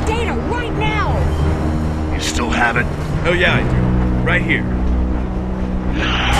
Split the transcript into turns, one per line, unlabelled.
data right now!
You still have it?
Oh yeah, I do. Right here.